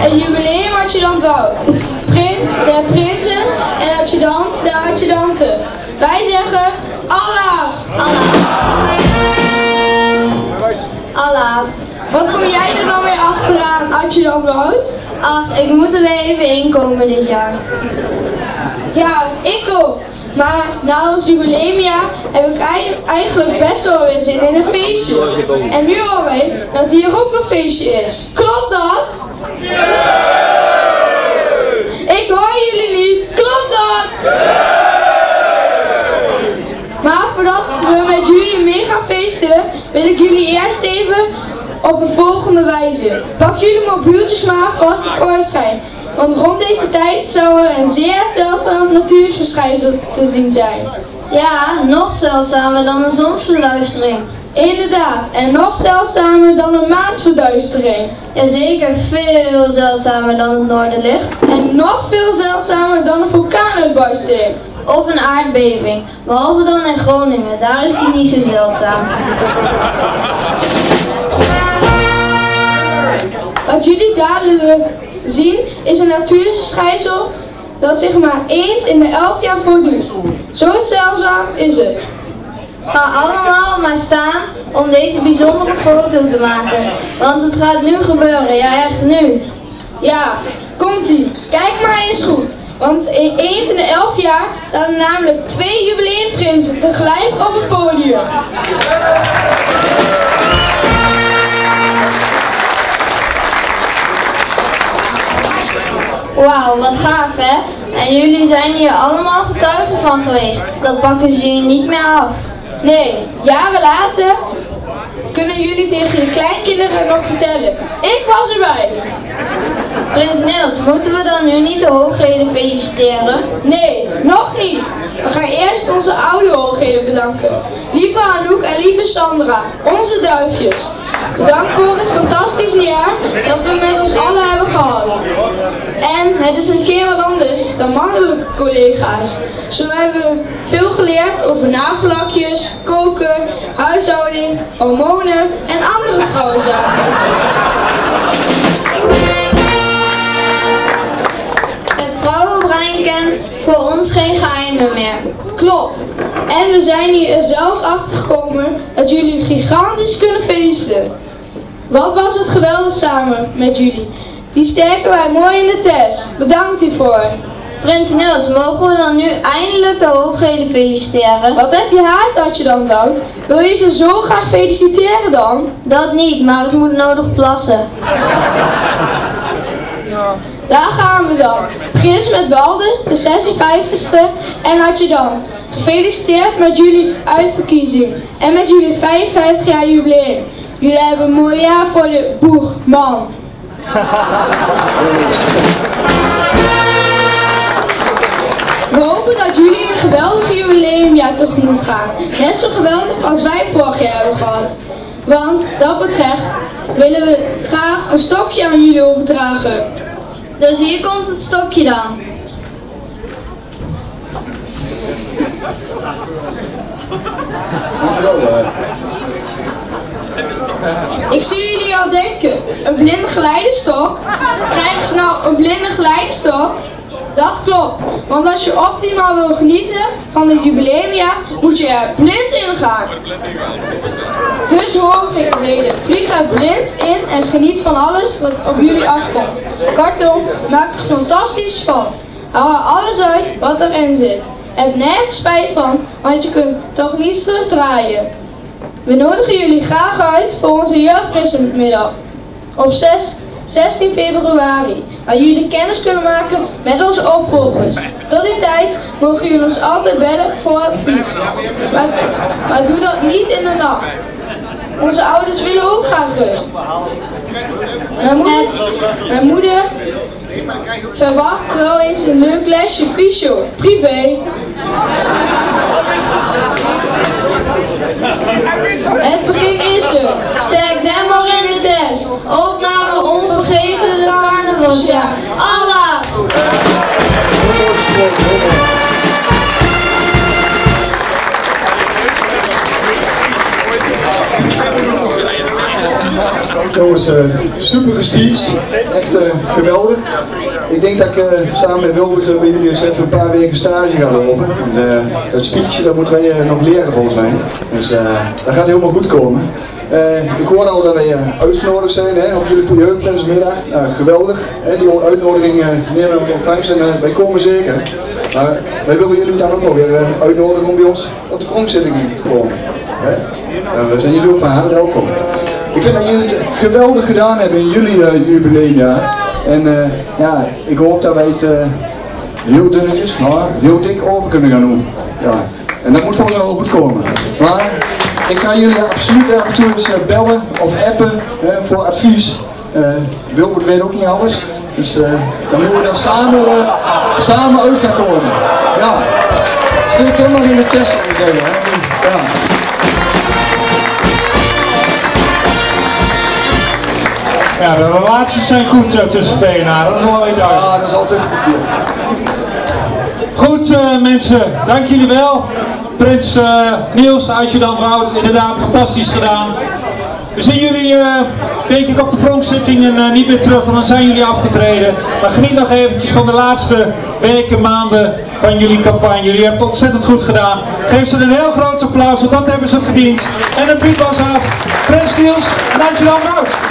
het jubileumadjudant Wout. Prins, de prinsen en adjudant, de adjudanten. Wij zeggen Allah. Allah. Wat kom jij er dan weer achteraan, adjudant Wout? Ach, ik moet er weer even inkomen dit jaar. Ja, ik ook. Maar na ons jubileumjaar heb ik eigenlijk best wel weer zin in een feestje. En nu hoor ik dat hier ook een feestje is. Klopt dat? Ik hoor jullie niet. Klopt dat? Maar voordat we met jullie mee gaan feesten, wil ik jullie eerst even op de volgende wijze. Pak jullie mobieltjes maar vast tevoorschijn. Want rond deze tijd zou er een zeer zeldzaam natuurverschijnsel te zien zijn. Ja, nog zeldzamer dan een zonsverduistering. Inderdaad, en nog zeldzamer dan een maansverduistering. Jazeker, veel zeldzamer dan het noorderlicht. En nog veel zeldzamer dan een vulkaanuitbarsting. Of een aardbeving, behalve dan in Groningen, daar is die niet zo zeldzaam. Wat jullie dadelijk zien is een natuurverschijnsel dat zich maar eens in de 11 jaar voordoet. Zo zeldzaam is het. Ga allemaal maar staan om deze bijzondere foto te maken. Want het gaat nu gebeuren, ja echt nu. Ja, komt-ie. Kijk maar eens goed. Want eens in de 11 jaar staan er namelijk 2 jubileumprinsen tegelijk op het podium. Wauw, wat gaaf hè? En jullie zijn hier allemaal getuigen van geweest. Dat pakken ze jullie niet meer af. Nee, jaren later kunnen jullie tegen je kleinkinderen nog vertellen. Ik was erbij. Prins Niels, moeten we dan nu niet de hoogheden feliciteren? Nee, nog niet. We gaan eerst onze oude hoogheden bedanken. Lieve Anouk en lieve Sandra, onze duifjes. Bedankt voor het fantastische jaar dat we met ons allen hebben gehad. En het is een keer wat anders dan mannelijke collega's. Zo hebben we veel geleerd over nagellakjes, koken, huishouding, hormonen en andere vrouwenzaken. Het vrouwenbrein kent voor ons geen geheimen meer. Klopt. En we zijn hier zelfs achter gekomen dat jullie gigantisch kunnen feesten. Wat was het geweldig samen met jullie. Die sterken wij mooi in de test. Bedankt hiervoor. Prins Niels, mogen we dan nu eindelijk de hoogheden feliciteren? Wat heb je haast dat je dan houdt? Wil je ze zo graag feliciteren dan? Dat niet, maar ik moet nodig plassen. Daar gaan we dan. Prins met Waldus, de 56e en adjudant. Gefeliciteerd met jullie uitverkiezing en met jullie 55 jaar jubileum. Jullie hebben een mooi jaar voor de boeg, man. We hopen dat jullie een geweldig jubileumjaar tegemoet gaan. Net zo geweldig als wij vorig jaar hebben gehad. Want dat betreft willen we graag een stokje aan jullie overdragen. Dus hier komt het stokje dan. Ik zie jullie al denken, een blinde geleidestok? Krijgen ze nou een blinde geleidestok? Dat klopt, want als je optimaal wil genieten van het jubileumjaar, moet je er blind in gaan. Dus hoogheden, vlieg er blind in en geniet van alles wat op jullie afkomt. Kortom, maak er fantastisch van. Hou er alles uit wat erin zit. Heb nergens spijt van, want je kunt toch niets terugdraaien. We nodigen jullie graag uit voor onze jeugdpresentmiddag op 16 februari, waar jullie kennis kunnen maken met onze opvolgers. Tot die tijd mogen jullie ons altijd bellen voor advies. Maar doe dat niet in de nacht. Onze ouders willen ook graag rust. Mijn moeder verwacht wel eens een leuk lesje fysio, privé. Het begin is er. Sterk den maar in de test. Op naar een onvergetelijke carnavalsjaar. Allah! Jongens, super gespeecht. Echt geweldig. Ik denk dat ik samen met Wilbert bij jullie eens even een paar weken stage ga lopen. Dat speech dat moeten wij nog leren volgens mij. Dus dat gaat helemaal goed komen. Ik hoor al dat wij uitgenodigd zijn hè, op jullie jeugdprinsmiddag. Geweldig, hè, die uitnodiging nemen we ontvangst en wij komen zeker. Maar wij willen jullie dan ook wel weer uitnodigen om bij ons op de pronkzitting te komen. Hè? We zijn jullie ook van harte welkom. Ik vind dat jullie het geweldig gedaan hebben in jullie jubileumjaar. En ja, ik hoop dat wij het heel dunnetjes, maar heel dik over kunnen gaan doen. Ja. En dat moet gewoon wel goed komen. Maar ik ga jullie absoluut af en toe eens bellen of appen voor advies. Wilbert weet ook niet alles. Dus dan moeten we dan samen uit gaan komen. Ja. Stuk helemaal in de test, zou ik zeggen. Hè? Ja. Ja, de relaties zijn goed tussen PNA, dat is wel weer duidelijk. Ja, dat is altijd goed. Goed mensen, dank jullie wel. Prins Niels, Adjudant Wout, inderdaad fantastisch gedaan. We zien jullie denk ik op de pronkzitting en niet meer terug, want dan zijn jullie afgetreden. Maar geniet nog eventjes van de laatste weken, maanden van jullie campagne. Jullie hebben het ontzettend goed gedaan. Geef ze een heel groot applaus, want dat hebben ze verdiend. En een pietbans af, Prins Niels en Adjudant Wout.